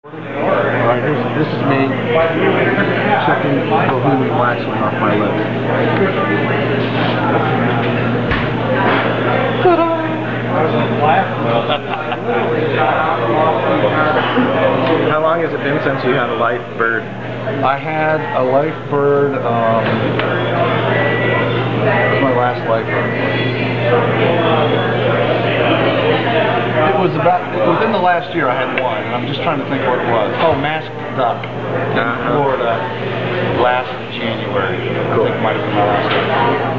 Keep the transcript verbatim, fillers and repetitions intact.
Alright, this is me checking Bohemian waxwing off my lip. How long has it been since you had a live bird? I had a life bird, um, it was my last life bird. It was about, within the last year I had one, and I'm just trying to think what it was. Oh, masked duck in Uh-huh. Florida last January. Cool. I think it might have been my last one.